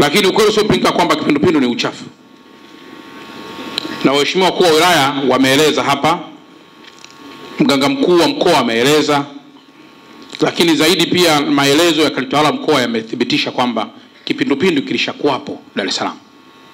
Lakini ukweli sio pinga kwamba kipindupindu ni uchafu. Na waheshimiwa wakuu wa wilaya wameeleza hapa, mganga mkuu wa mkoa ameeleza, lakini zaidi pia maelezo ya kalitawala mkoa yamethibitisha kwamba kipindupindu kilishakuwapo Dar es Salaam.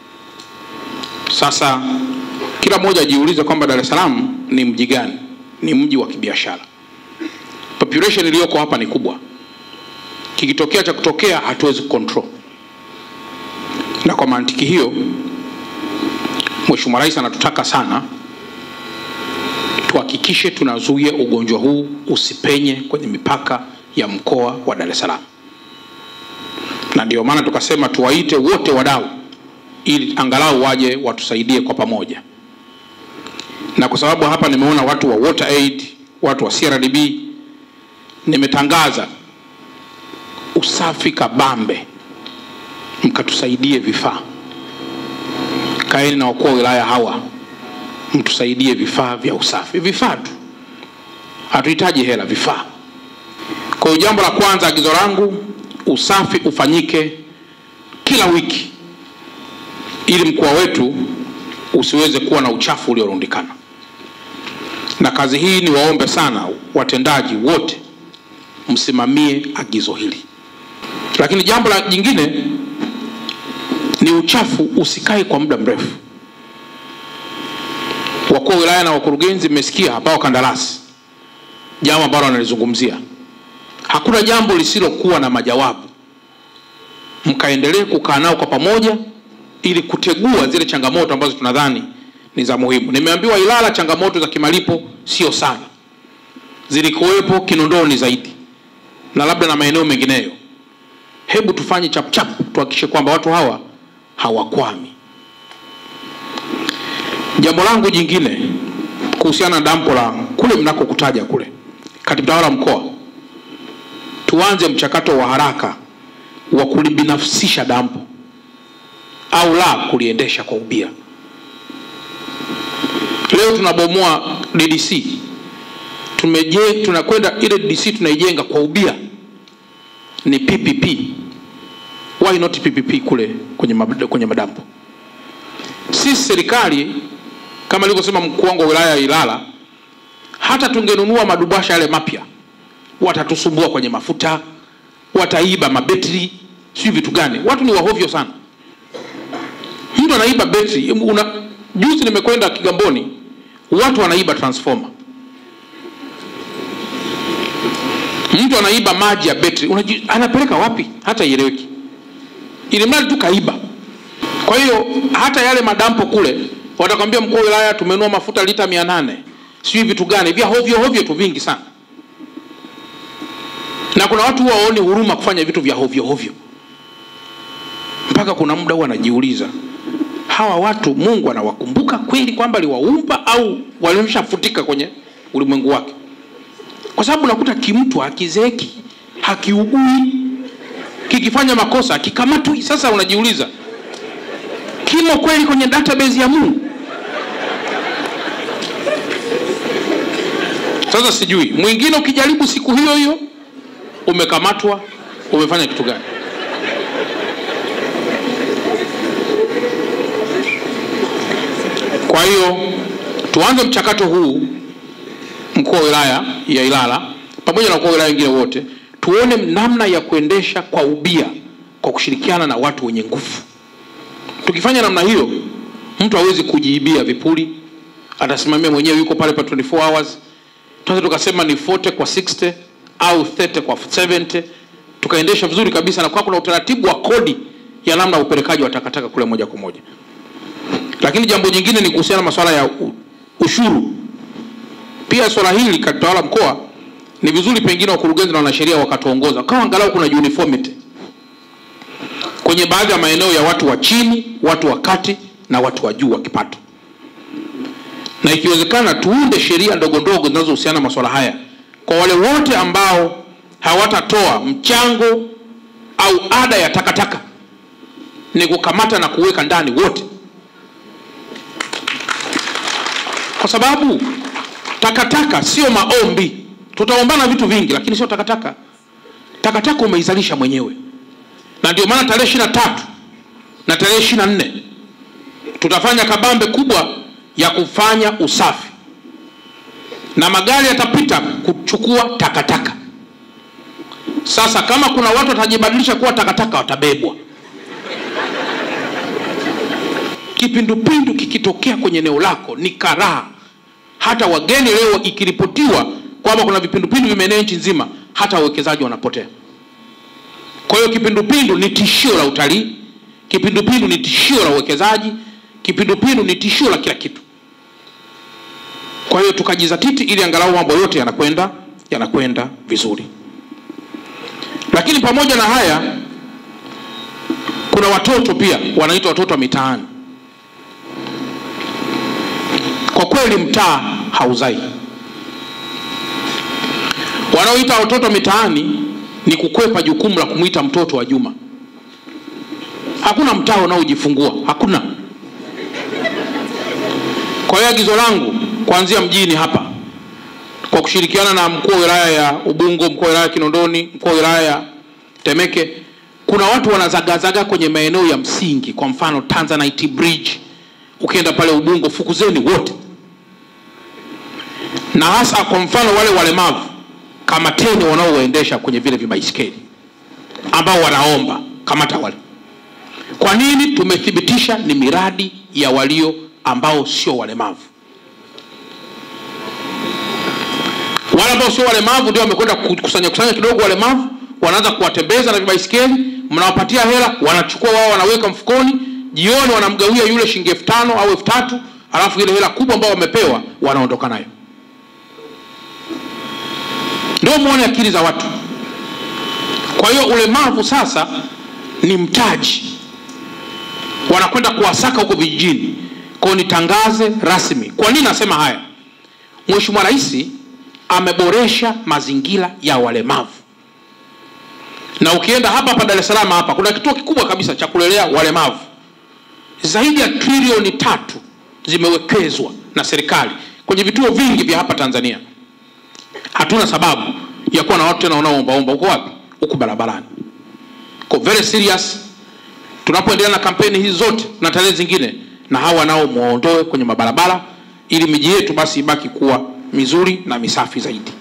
Sasa kila mmoja ajiulize kwamba Dar es Salaam ni mji gani? Ni mji wa kibiashara. Population iliyoko hapa ni kubwa. Kikitokea cha kutokea hatuwezi control. Na kwa mantiki hiyo Mheshimiwa Rais anatutaka sana tuhakikishe tunazuia ugonjwa huu usipenye kwenye mipaka ya mkoa wa Dar es Salaam. Na ndio maana tukasema tuwaite wote wadau ili angalau waje watusaidie kwa pamoja. Na kwa sababu hapa nimeona watu wa Water Aid, watu wa CRDB, nimetangaza Usafi Kabambe, mkatusaidie vifaa. Kaeni na wakuu wa wilaya hawa, mtusaidie vifaa vya usafi. Vifaa tu, hatuhitaji hela, vifaa. Kwa jambo la kwanza, agizo langu, usafi ufanyike kila wiki ili mkoa wetu usiweze kuwa na uchafu uliorundikana. Na kazi hii ni waombe sana watendaji wote msimamie agizo hili. Lakini jambo la jingine ni uchafu usikae kwa muda mrefu. Wakuu wa wilaya na wakurugenzi mmesikia hapa wakandarasi jambo ambalo wanalizungumzia. Hakuna jambo lisilokuwa na majawabu. Mkaendelee kukaa nao kwa pamoja ili kutegua zile changamoto ambazo tunadhani ni za muhimu. Nimeambiwa Ilala changamoto za kimalipo sio sana. Zilikuwepo Kinondoni zaidi na labda na maeneo mengineyo. Hebu tufanye chap chap tuhakikishe kwamba watu hawa hawakwami. Jambo langu jingine kuhusiana na dampo la kule mnakokutaja kule, katibu tawala mkoa, tuanze mchakato wa haraka wa kulibinafsisha dampo au la kuliendesha kwa ubia. Leo tunabomoa DDC, tunakwenda ile DDC tunaijenga kwa ubia, ni PPP. Why not PPP kule kwenye madampo? Sisi serikali kama nilivyosema mkuu wangu wa wilaya ya Ilala, hata tungenunua madubasha yale mapya, watatusumbua kwenye mafuta, wataiba mabetri, sio vitu gani. Watu ni wahovyo sana. Mtu anaiba betri, juzi nimekwenda Kigamboni, watu wanaiba transformer. Mtu anaiba maji ya betri, anapeleka wapi? Hata ieleweki. Ile mradi tu kaiba. Kwa hiyo hata yale madampo kule watakwambia mkuu wa wilaya tumenunua mafuta lita 800, sio vitu gani, vya hovyo tu vingi sana. Na kuna watu waone huruma kufanya vitu vya hovyo. Mpaka kuna muda huwa anajiuliza, hawa watu Mungu anawakumbuka kweli kwamba aliwaumba au walimshafutika kwenye ulimwengu wake? Kwa sababu nakuta kimtu hakizeki, hakiugui, kikifanya makosa hakikamatwi. Sasa unajiuliza, kimo kweli kwenye database ya Mungu? Sasa sijui, mwingine ukijaribu siku hiyo hiyo umekamatwa, umefanya kitu gani? Kwa hiyo tuanze mchakato huu, mkuu wa wilaya ya Ilala pamoja na wakuu wa wilaya wengine wote, tuone namna ya kuendesha kwa ubia kwa kushirikiana na watu wenye nguvu. Tukifanya namna hiyo, mtu hawezi kujiibia vipuli, atasimamia mwenyewe, yuko pale pa 24 hours. Tunaweza tukasema ni 40 kwa 60 au 30 kwa 70, tukaendesha vizuri kabisa, na kwa kuna utaratibu wa kodi ya namna ya upelekaji wa takataka kule moja kwa moja. Lakini jambo jingine ni kuhusiana na masuala ya ushuru. Pia swala hili katawala mkoa ni vizuri pengine wakurugenzi na wanasheria wakatuongoza kama angalau kuna uniformity kwenye baadhi ya maeneo ya watu wa chini, watu wa kati na watu wa juu wa kipato. Na ikiwezekana tuunde sheria ndogo ndogo zinazohusiana na masuala haya kwa wale wote ambao hawatatoa mchango au ada ya takataka, ni kukamata na kuweka ndani wote. Kwa sababu takataka sio maombi. Tutaombana vitu vingi lakini sio takataka. Takataka umeizalisha mwenyewe. Na ndio maana tarehe 23 na tarehe 24 tutafanya kabambe kubwa ya kufanya usafi, na magari yatapita kuchukua takataka. Sasa kama kuna watu watajibadilisha kuwa takataka, watabebwa. Kipindupindu kikitokea kwenye eneo lako ni karaha. Hata wageni leo ikiripotiwa kwamba kuna vipindupindu vimeenea nchi nzima, hata wawekezaji wanapotea. Kwa hiyo kipindupindu ni tishio la utalii, kipindupindu ni tishio la uwekezaji, kipindupindu ni tishio la kila kitu. Kwa hiyo tukajizatiti ili angalau mambo yote yanakwenda vizuri. Lakini pamoja na haya, kuna watoto pia wanaitwa watoto wa mitaani. Kwa kweli mtaa hauzai. Wanaoita watoto wa mitaani ni kukwepa jukumu la kumuita mtoto wa Juma. Hakuna mtaa unaojifungua, hakuna. Kwa hiyo agizo langu kuanzia mjini hapa, kwa kushirikiana na mkuu wa wilaya ya Ubungo, mkuu wa wilaya ya Kinondoni, mkuu wa wilaya ya Temeke, kuna watu wanazagazaga kwenye maeneo ya msingi, kwa mfano Tanzanite Bridge. Ukienda pale Ubungo, fukuzeni wote. Na hasa kwa mfano wale walemavu, kamateni wanaoendesha kwenye vile vibaisikeli ambao wanaomba, kamata wale. Kwa nini? Tumethibitisha ni miradi ya walio ambao sio walemavu. Wale ambao sio walemavu ndio wamekwenda kusanya kidogo walemavu, wanaanza kuwatembeza na vibaisikeli, mnawapatia hela, wanachukua wao wanaweka mfukoni, jioni wanamgawia yule shilingi 5,000 au 3,000, alafu ile hela kubwa ambao wamepewa wanaondoka nayo. Ndio muone akili za watu. Kwa hiyo ulemavu sasa ni mtaji, wanakwenda kuwasaka huko vijijini. Kwa nitangaze rasmi. Kwa nini nasema haya? Mheshimiwa Rais ameboresha mazingira ya walemavu. Na ukienda hapa Dar es Salaam hapa, kuna kituo kikubwa kabisa cha kulelea walemavu. Zaidi ya trilioni 3 zimewekezwa na serikali kwenye vituo vingi vya hapa Tanzania. Hatuna sababu ya kuwa na watu tena wanaoomba. Uko wapi? Uko barabarani. Kwa very serious. Tunapoendelea na kampeni hizi zote na tarehe zingine, na hawa nao muondoe kwenye mabarabara, ili miji yetu basi ibaki kuwa mizuri na misafi zaidi.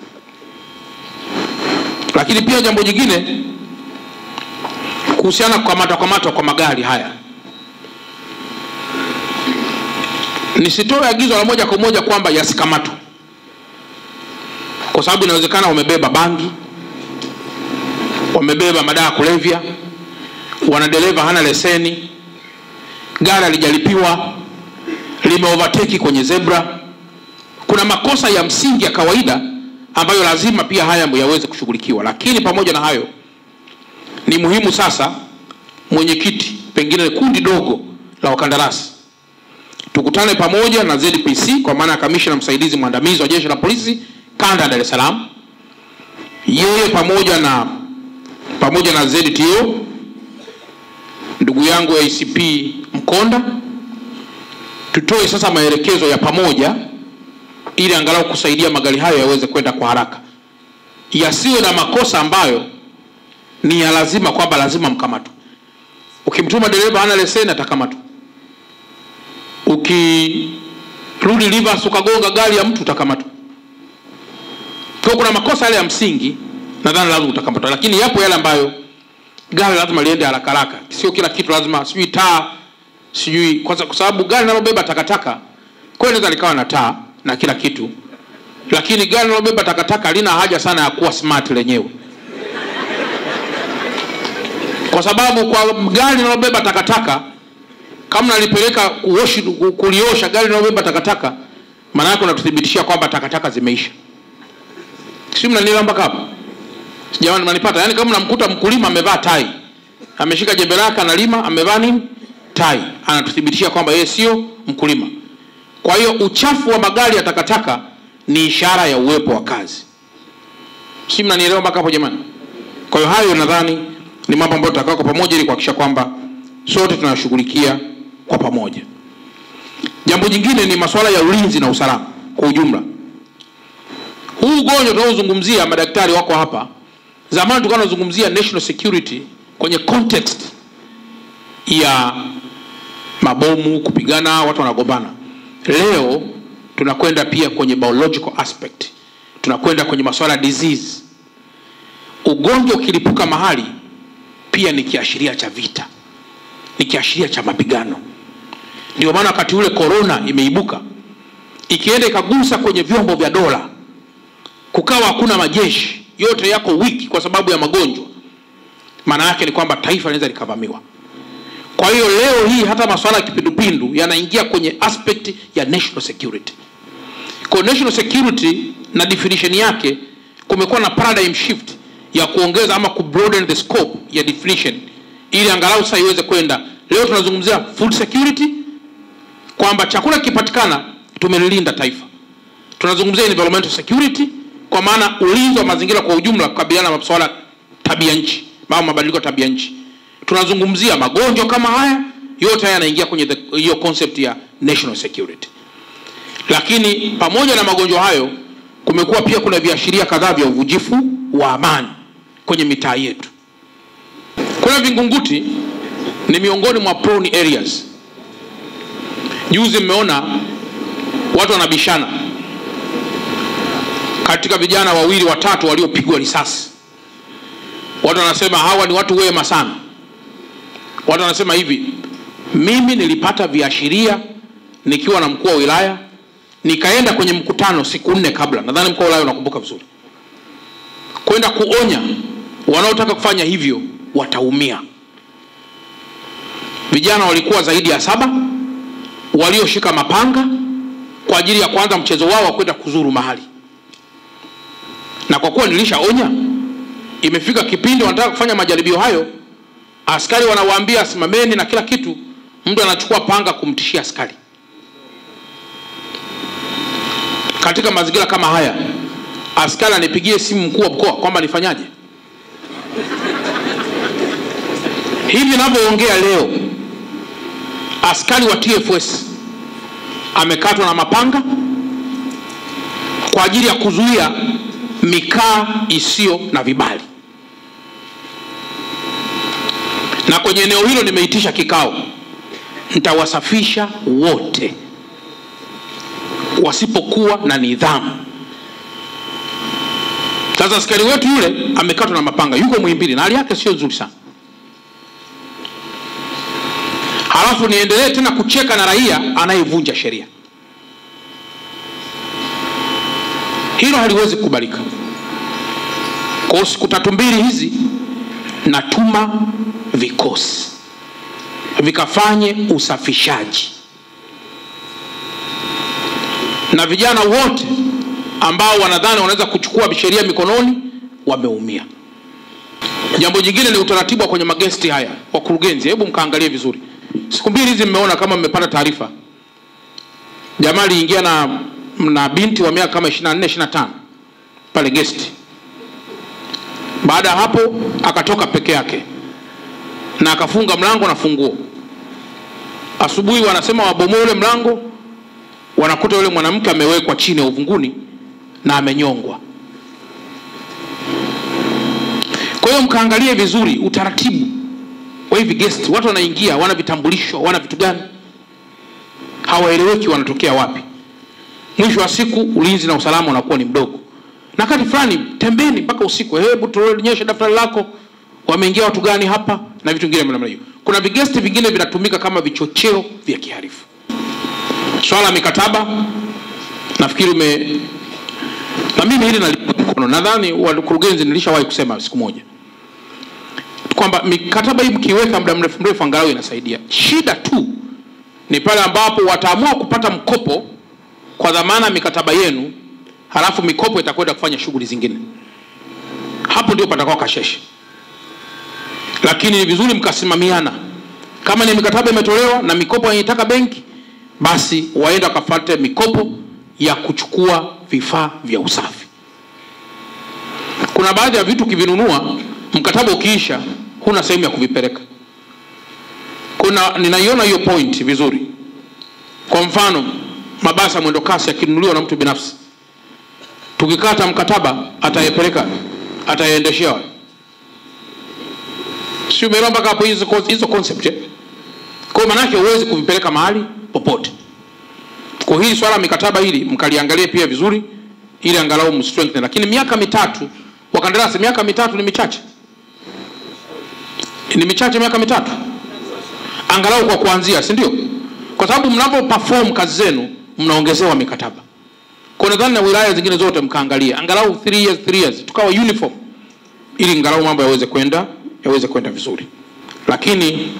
Lakini pia jambo jingine kuhusiana kukamatwa kwa magari haya. Nisitoe agizo la moja kwa moja kwamba yasikamatwe, kwa sababu inawezekana wamebeba bangi, wamebeba madawa ya kulevya, wanadereva hana leseni, gari halijalipiwa, limeovertake kwenye zebra. Kuna makosa ya msingi ya kawaida ambayo lazima pia haya yaweze kushughulikiwa. Lakini pamoja na hayo, ni muhimu sasa mwenyekiti, pengine kundi dogo la wakandarasi, tukutane pamoja na ZPC, kwa maana kamishna msaidizi mwandamizi wa jeshi la polisi kanda ya Dar es Salaam, yeye pamoja na ZTO, ndugu yangu ACP Mkonda, tutoe sasa maelekezo ya pamoja ili angalau kusaidia magari hayo yaweze kwenda kwa haraka, yasiwe na makosa ambayo ni ya lazima, kwamba lazima mkamatwe. Ukimtuma dereva hana leseni atakamatwa. Ukirudi reverse ukagonga gari ya mtu utakamatwa. Kwa kuna makosa yale ya msingi nadhani lazima utakamatwa, lakini yapo yale ambayo gari lazima liende haraka haraka. Sio kila kitu lazima sijui taa, sijui kwa sababu gari linalobeba takataka kweli inaweza likawa na taa na kila kitu, lakini gari linalobeba takataka lina haja sana ya kuwa smart lenyewe. Kwa sababu kwa gari linalobeba takataka, kama nalipeleka kuliosha gari linalobeba takataka, maana yake unatuthibitishia kwamba takataka zimeisha. Sio mnanielewa mpaka hapo? Jamani, mnanipata? Yaani kama unamkuta mkulima amevaa tai, ameshika jembe lake analima, amevaa nini? Tai. Anatuthibitishia kwamba yeye sio mkulima. Kwa hiyo uchafu wa magari ya takataka ni ishara ya uwepo wa kazi. Sio mnanielewa mpaka hapo jamani? Kwa hiyo hayo nadhani ni mambo ambayo tutakaa kwa pamoja ili kuhakikisha kwamba sote tunashughulikia kwa pamoja. Jambo jingine ni masuala ya ulinzi na usalama kwa ujumla. Huu ugonjwa tunaozungumzia, madaktari wako hapa. Zamani tulikuwa tunazungumzia national security kwenye context ya mabomu, kupigana, watu wanagombana. Leo tunakwenda pia kwenye biological aspect. Tunakwenda kwenye masuala ya disease. Ugonjwa ukilipuka mahali pia ni kiashiria cha vita, ni kiashiria cha mapigano. Ndio maana wakati ule corona imeibuka, ikienda ikagusa kwenye vyombo vya dola, kukawa hakuna majeshi, yote yako wiki kwa sababu ya magonjwa, maana yake ni kwamba taifa linaweza likavamiwa. Kwa hiyo leo hii hata masuala ya kipindupindu yanaingia kwenye aspect ya national security. Kwa national security na definition yake kumekuwa na paradigm shift ya kuongeza ama kubroaden the scope ya definition ili angalau sasa iweze kwenda. Leo tunazungumzia food security, kwamba chakula kipatikana tumelilinda taifa. Tunazungumzia environmental security, kwa maana ulinzi wa mazingira kwa ujumla kukabiliana na masuala tabia nchi, mabadiliko ya tabia nchi. Tunazungumzia magonjwa kama haya, yote haya yanaingia kwenye hiyo concept ya national security. Lakini pamoja na magonjwa hayo, kumekuwa pia kuna viashiria kadhaa vya uvujifu wa amani kwenye mitaa yetu. Kuna Vingunguti ni miongoni mwa prone areas. Juzi mmeona watu wanabishana katika vijana wawili watatu waliopigwa risasi. Watu wanasema hawa ni watu wema sana. Watu wanasema hivi, mimi nilipata viashiria nikiwa na mkuu wa wilaya, nikaenda kwenye mkutano siku 4 kabla, nadhani mkuu wa wilaya unakumbuka vizuri, kwenda kuonya wanaotaka kufanya hivyo wataumia. Vijana walikuwa zaidi ya 7 walioshika mapanga kwa ajili ya kuanza mchezo wao wa kwenda kuzuru mahali. Na kwa kuwa nilishaonya, imefika kipindi wanataka kufanya majaribio hayo, askari wanawaambia simameni na kila kitu, mtu anachukua panga kumtishia askari. Katika mazingira kama haya, askari anipigie simu mkuu wa mkoa kwamba nifanyaje? Hivi ninavyoongea leo, askari wa TFS amekatwa na mapanga kwa ajili ya kuzuia mikaa isiyo na vibali. Na kwenye eneo hilo nimeitisha kikao, nitawasafisha wote wasipokuwa na nidhamu. Sasa askari wetu yule amekatwa na mapanga, yuko Muhimbili na hali yake sio nzuri sana. Halafu niendelee tena kucheka na raia anayevunja sheria. Hilo haliwezi kukubalika. Kwa siku 3 hizi natuma vikosi vikafanye usafishaji, na vijana wote ambao wanadhani wanaweza kuchukua sheria mikononi wameumia. Jambo jingine ni utaratibu kwenye magesti haya. Wakurugenzi, hebu mkaangalie vizuri. Siku 2 hizi mmeona kama mmepata taarifa, jamaa aliingia na binti wa miaka kama 24 25 pale guest. Baada hapo akatoka peke yake na akafunga mlango na funguo. Asubuhi wanasema wabomoe ule mlango, wanakuta yule mwanamke amewekwa chini ya uvunguni na amenyongwa. Kwa hiyo mkaangalie vizuri utaratibu wa hivi guest. Watu wanaingia, wana vitambulisho, wana vitu gani, hawaeleweki wanatokea wapi. Mwisho wa siku ulinzi na usalama unakuwa ni mdogo. Na kati fulani tembeni mpaka usiku, hebu tuonyeshe daftari lako, wameingia watu gani hapa na vitu vingine namna hiyo. Kuna vigesti vingine vinatumika kama vichocheo vya kiharifu. Swala mikataba nafikiri na mimi hili nalikono, nadhani wakurugenzi nilishawahi kusema siku moja kwamba mikataba hii mkiweka muda mrefu angalau inasaidia. Shida tu ni pale ambapo wataamua kupata mkopo kwa dhamana mikataba yenu, halafu mikopo itakwenda kufanya shughuli zingine. Hapo ndio patakuwa kasheshe. Lakini ni vizuri mkasimamiana. Kama ni mikataba imetolewa na mikopo inataka benki, basi waenda kafuate mikopo ya kuchukua vifaa vya usafi. Kuna baadhi ya vitu kivinunua, mkataba ukiisha huna sehemu ya kuvipeleka. Ninaiona hiyo point vizuri. Kwa mfano, mabasi mwendo kasi yakinunuliwa na mtu binafsi, tukikata mkataba atayepeleka, atayaendeshea. Sio umeelewa mpaka hapo hizo concept? Kwa maana yake huwezi kuvipeleka mahali popote. Kwa hili swala mikataba hili mkaliangalie pia vizuri ili angalau mstrengthen. Lakini miaka mitatu wakandarasi, miaka mitatu ni michache. Ni michache miaka mitatu. Angalau kwa kuanzia, si ndio? Kwa sababu mnapo perform kazi zenu mnaongezewa mikataba. Kwa nadhani na wilaya zingine zote mkaangalia angalau 3 years tukawa uniform ili angalau mambo yaweze kwenda vizuri. Lakini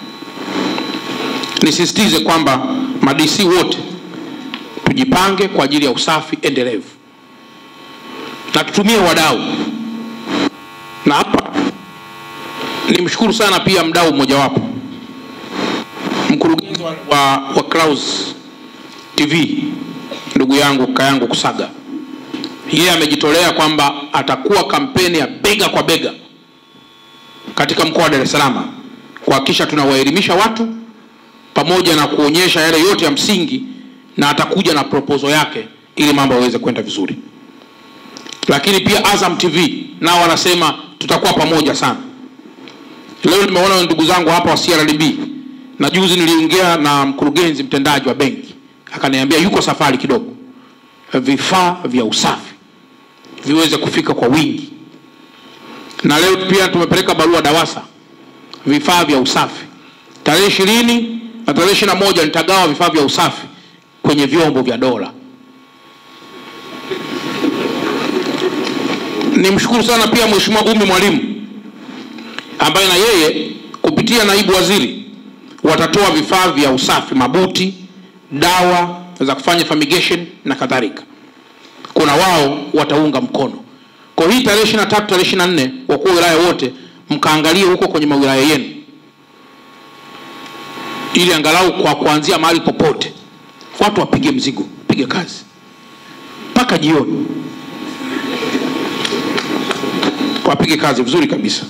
nisisitize kwamba ma-DC wote tujipange kwa ajili ya usafi endelevu. Na tutumie wadau. Na hapa nimshukuru sana pia mdau mmoja wapo. Mkurugenzi wa Clouds TV, ndugu yangu kaka yangu Kusaga. Yeye amejitolea kwamba atakuwa kampeni ya bega kwa bega katika mkoa wa Dar es Salaam kuhakikisha tunawaelimisha watu pamoja na kuonyesha yale yote ya msingi, na atakuja na proposal yake ili mambo yaweze kwenda vizuri. Lakini pia Azam TV nao wanasema tutakuwa pamoja sana. Leo nimeona ndugu zangu hapa wa CRDB, na juzi niliongea na mkurugenzi mtendaji wa benki, akaniambia yuko safari kidogo vifaa vya usafi viweze kufika kwa wingi. Na leo pia tumepeleka barua DAWASA vifaa vya usafi. Tarehe 20 na tarehe 21 nitagawa vifaa vya usafi kwenye vyombo vya dola. Nimshukuru sana pia Mheshimiwa Umi Mwalimu ambaye na yeye kupitia naibu waziri watatoa vifaa vya usafi, mabuti, dawa za kufanya fumigation na kadhalika. Kuna wao wataunga mkono. Kwa hii tarehe 23 tarehe 24 wakuu wa wilaya wote mkaangalie huko kwenye mawilaya yenu, ili angalau kwa kuanzia mahali popote watu wapige mzigo, pige kazi mpaka jioni, wapige kazi vizuri kabisa.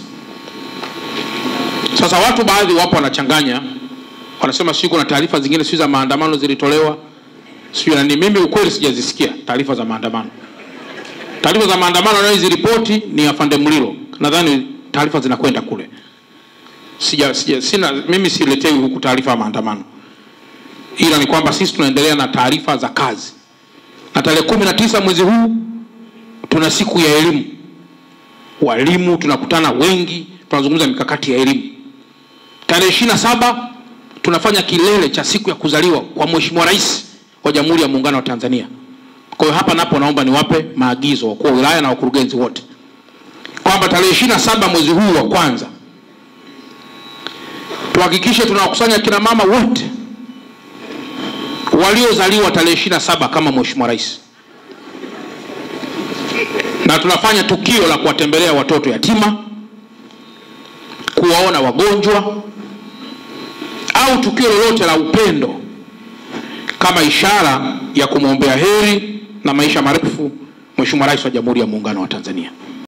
Sasa watu baadhi wapo wanachanganya, wanasema sio kuna taarifa zingine sio za maandamano zilitolewa sio na mimi ukweli sijazisikia taarifa za maandamano. Taarifa za maandamano na hizo ripoti ni afande Mlilo. Nadhani taarifa zinakwenda kule. Mimi siletewi huku taarifa ya maandamano. Ila ni kwamba sisi tunaendelea na taarifa za kazi. Na tarehe 19 mwezi huu tuna siku ya elimu. Walimu tunakutana wengi, tunazungumza mikakati ya elimu. Tarehe 27 tunafanya kilele cha siku ya kuzaliwa kwa Mheshimiwa Rais wa Jamhuri ya Muungano wa Tanzania. Kwa hiyo hapa napo naomba niwape maagizo wakuu wa wilaya na wakurugenzi wote kwamba tarehe 27 mwezi huu wa kwanza tuhakikishe tunawakusanya kina mama wote waliozaliwa tarehe 27 kama Mheshimiwa Rais. Na tunafanya tukio la kuwatembelea watoto yatima, kuwaona wagonjwa, au tukio lolote la upendo kama ishara ya kumwombea heri na maisha marefu Mheshimiwa Rais wa Jamhuri ya Muungano wa Tanzania.